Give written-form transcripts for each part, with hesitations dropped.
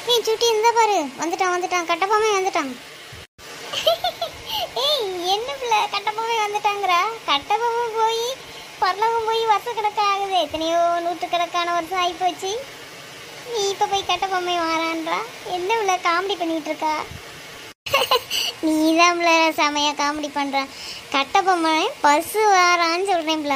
ஏய் சுட்டி இந்த பாரு வந்துட்டான் கட்டப்பொம்மை வந்துட்டான். ஏய் என்ன பிள்ளை கட்டப்பொம்மை வந்துட்டாங்கறா? கட்டப்பொம்மை போய் பரலோகம் போய் வருஷக்கணக்காக ஆகுது. எத்தனையோ நூற்றுக்கணக்கான வருஷம் ஆகி போச்சு. நீ இப்போ போய் கட்டப்பொம்மை வாரான்றா? என்ன பிள்ளை காமெடி பண்ணிட்டு இருக்கா? நீ தான் பிள்ளை செமையா காமெடி பண்ற. கட்டப்பொம்மை பஸ்ஸு வாரான்னு சொல்றேன்ல.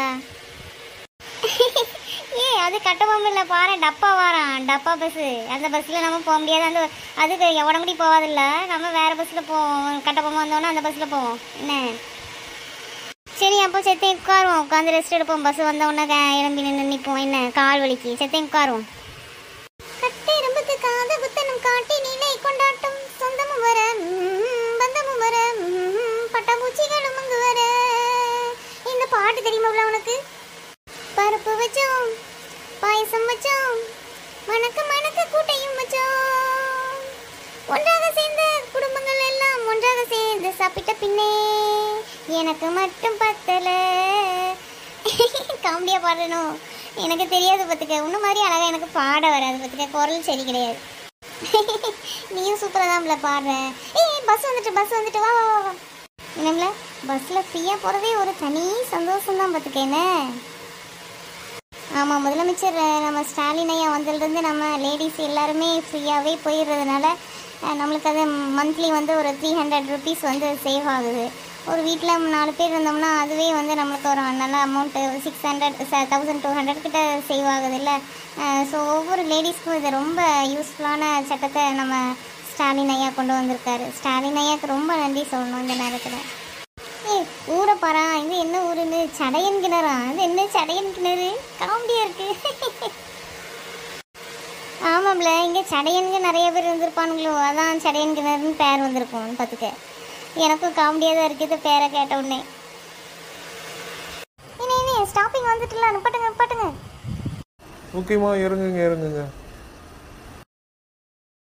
ஏய் அது கட்டப்பொம்மை இல்லை பாரு, டப்பா வாரான். டப்பா பஸ்ஸு. அந்த பஸ்ஸில் நம்ம போக முடியாது. அந்த அதுக்கு உடம்புடி போகாதில்ல. நம்ம வேறு பஸ்ஸில் போவோம். கட்டப்பொம்மை வந்தோன்னா அந்த பஸ்ஸில் போவோம். என்ன சரி அப்போ செத்தையும் உட்காருவோம். உட்காந்து ரெஸ்ட் எடுப்போம். பஸ் வந்தோடனே இளம்பி நின்று நிற்போம். என்ன கால் வலிக்கு செத்தையும் உட்காருவோம். கட்டை எறும்புக்கு காத புத்தனும் காட்டி நீலை கொண்டாட்டம் சொந்தமும் வர பந்தமும் வர பட்டாம்பூச்சிகளும் அங்கு வர. இந்த பாட்டு தெரியுமா உனக்கு? பருப்பு வச்சோம் பாயசம் வச்சோம் மணக்க மணக்க கூட்டையும் வச்சோம். ஒன்றாக சேர்ந்த குடும்பங்கள் எல்லாம் ஒன்றாக சேர்ந்து சாப்பிட்ட பின்னே எனக்கு மட்டும் பத்தல. காமெடியா பாடணும். எனக்கு தெரியாது பத்துக்க. உன்ன மாதிரி அழகா எனக்கு பாட வராது பத்துக்க. குரல் சரி கிடையாது. நீயும் சூப்பராக தான் பாடுற. ஏய் பஸ் வந்துட்டு வா வா வா. என்னம்ல பஸ்ஸில் ஃப்ரீயாக போகிறதே ஒரு தனி சந்தோஷம்தான் பார்த்துக்க. என்ன ஆமாம், முதலமைச்சர் நம்ம ஸ்டாலின் ஐயா வந்ததுலேருந்து நம்ம லேடிஸ் எல்லாருமே ஃப்ரீயாகவே போயிடுறதுனால நம்மளுக்கு அது மந்த்லி வந்து ஒரு 300 ருபீஸ் வந்து சேவ் ஆகுது. ஒரு வீட்டில் 4 பேர் இருந்தோம்னா அதுவே வந்து நம்மளுக்கு ஒரு நல்ல அமௌண்ட்டு 600 1200 கிட்ட சேவ் ஆகுது இல்லை. ஸோ ஒவ்வொரு லேடிஸ்க்கும் இது ரொம்ப யூஸ்ஃபுல்லான சட்டத்தை நம்ம ஸ்டாலின் ஐயா கொண்டு வந்திருக்காரு. ஸ்டாலின் ஐயாவுக்கு ரொம்ப நன்றி சொல்லணும் இந்த நேரத்தில். ஏய் ஊரை பாரா, இது என்ன ஊருன்னு? சடையன் கிணறா? அது என்ன சடையன் கிணறு? காமெடியாக இருக்குது. ஆமாம்ல, இங்கே சடையனுங்க நிறைய பேர் வந்திருப்பானுங்களோ, அதான் சடையன் கிணறுன்னு பேர் வந்திருக்கும் பார்த்துக்க. எனக்கும் காமெடியாக தான் இருக்குது பேரை கேட்ட உடனே. என்ன ஸ்டாப்பிங் வந்துட்டுல, நிப்பாட்டுங்க. ஓகேம்மா, இறங்குங்க.